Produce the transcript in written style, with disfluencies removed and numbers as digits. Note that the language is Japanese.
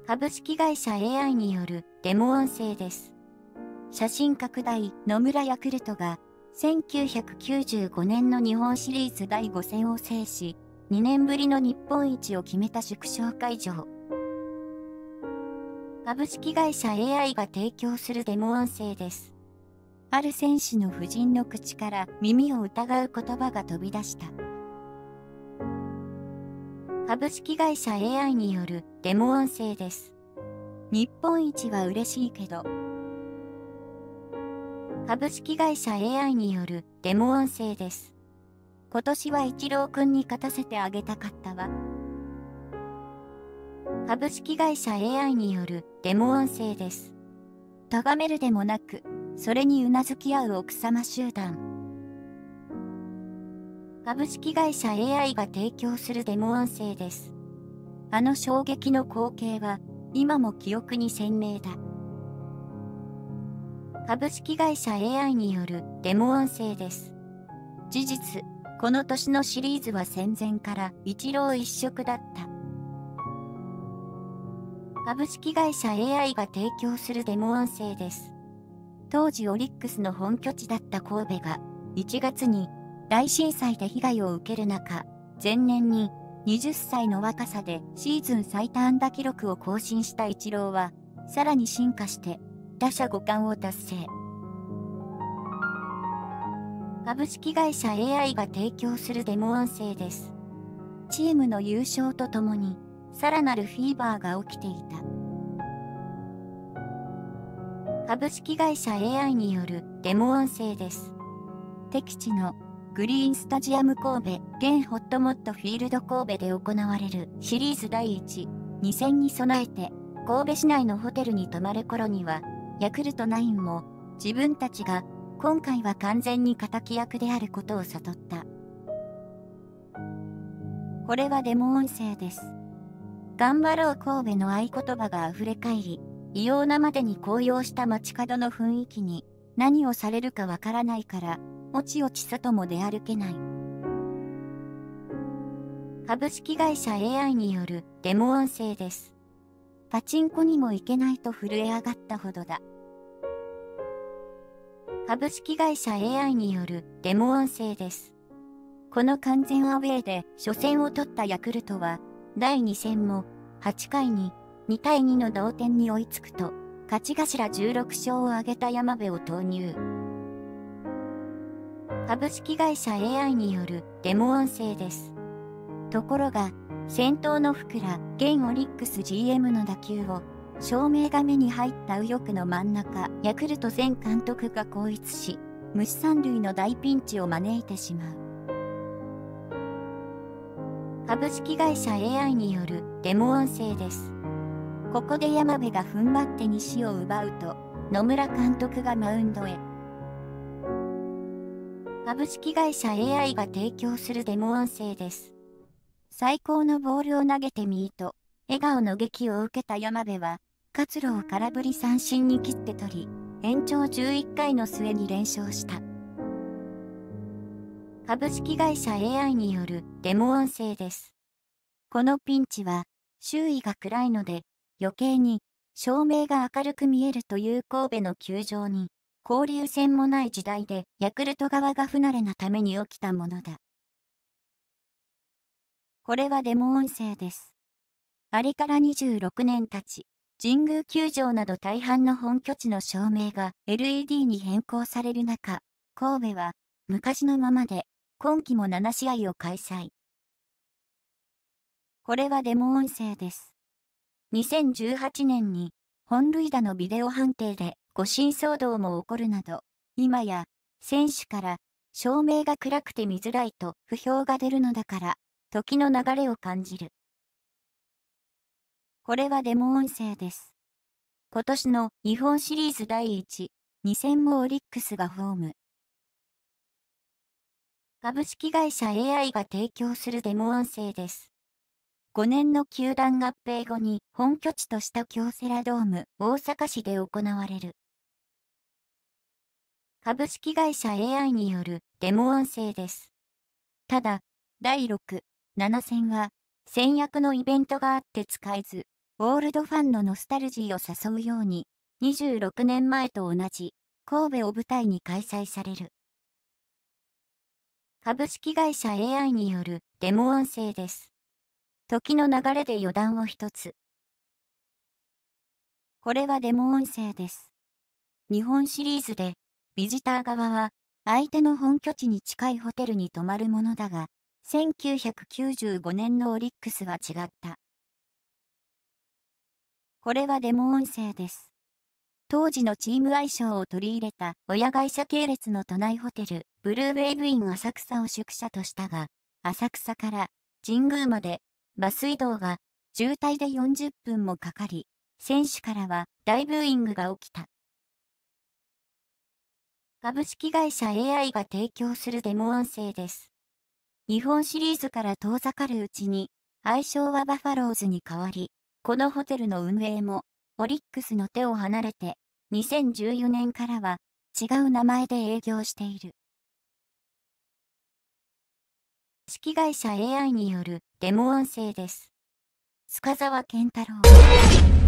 株式会社 AI によるデモ音声です。写真拡大野村ヤクルトが1995年の日本シリーズ第5戦を制し、2年ぶりの日本一を決めた祝勝会場。株式会社 AI が提供するデモ音声です。ある選手の夫人の口から耳を疑う言葉が飛び出した。株式会社 AI によるデモ音声です。日本一は嬉しいけど。株式会社 AI によるデモ音声です。今年はイチロー君に勝たせてあげたかったわ。株式会社 AI によるデモ音声です。咎めるでもなく、それにうなずき合う奥様集団。株式会社 AI が提供するデモ音声です。あの衝撃の光景は、今も記憶に鮮明だ。株式会社 AI によるデモ音声です。事実、この年のシリーズは戦前からイチロー一色だった。株式会社 AI が提供するデモ音声です。当時オリックスの本拠地だった神戸が1月に大震災で被害を受ける中、前年に20歳の若さでシーズン最多安打記録を更新したイチローは、さらに進化して打者5冠を達成。株式会社 AI が提供するデモ音声です。チームの優勝とともに、さらなるフィーバーが起きていた。株式会社 AI によるデモ音声です。敵地のグリーンスタジアム神戸現ホットモットフィールド神戸で行われるシリーズ第1、2戦に備えて神戸市内のホテルに泊まる頃にはヤクルト9も自分たちが今回は完全に敵役であることを悟った。これはデモ音声です。頑張ろう神戸の合言葉が溢れ返り、異様なまでに高揚した街角の雰囲気に何をされるかわからないから、おちおち外も出歩けない。株式会社 AI によるデモ音声です。パチンコにも行けないと震え上がったほどだ。株式会社 AI によるデモ音声です。この完全アウェーで初戦を取ったヤクルトは、第2戦も8回に2対2の同点に追いつくと、勝ち頭16勝を挙げた山部を投入。株式会社 AI によるデモ音声です。ところが、先頭の福良現オリックス GM の打球を、照明が目に入った右翼の真ん中、ヤクルト前監督が後逸し、無視三塁の大ピンチを招いてしまう。株式会社 AI によるデモ音声です。ここで山部が踏ん張って西を奪うと、野村監督がマウンドへ。株式会社 AI が提供するデモ音声です。最高のボールを投げてみーと、笑顔の檄を受けた山部は、活路を空振り三振に切って取り、延長11回の末に連勝した。株式会社 AI によるデモ音声です。このピンチは、周囲が暗いので、余計に照明が明るく見えるという神戸の球場に、交流戦もない時代でヤクルト側が不慣れなために起きたものだ。これはデモ音声です。あれから26年経ち、神宮球場など大半の本拠地の照明が LED に変更される中、神戸は昔のままで今季も7試合を開催。これはデモ音声です。2018年に本塁打のビデオ判定で誤審騒動も起こるなど、今や選手から照明が暗くて見づらいと不評が出るのだから、時の流れを感じる。これはデモ音声です。今年の日本シリーズ第1、2戦もオリックスがホーム。株式会社 AI が提供するデモ音声です。5年の球団合併後に本拠地とした京セラドーム大阪市で行われる。株式会社 AI によるデモ音声です。ただ、第6、7戦は戦略のイベントがあって使えず、 オールドファンのノスタルジーを誘うように、26年前と同じ、神戸を舞台に開催される。株式会社 AI によるデモ音声です。時の流れで余談を一つ。これはデモ音声です。日本シリーズで、ビジター側は、相手の本拠地に近いホテルに泊まるものだが、1995年のオリックスは違った。これはデモ音声です。当時のチーム愛称を取り入れた親会社系列の都内ホテル、ブルーウェーブイン浅草を宿舎としたが、浅草から神宮までバス移動が渋滞で40分もかかり、選手からは大ブーイングが起きた。株式会社 AI が提供するデモ音声です。日本シリーズから遠ざかるうちに、愛称はバファローズに変わり、このホテルの運営も、オリックスの手を離れて、2014年からは違う名前で営業している。株式会社 AI によるデモ音声です。塚澤健太郎。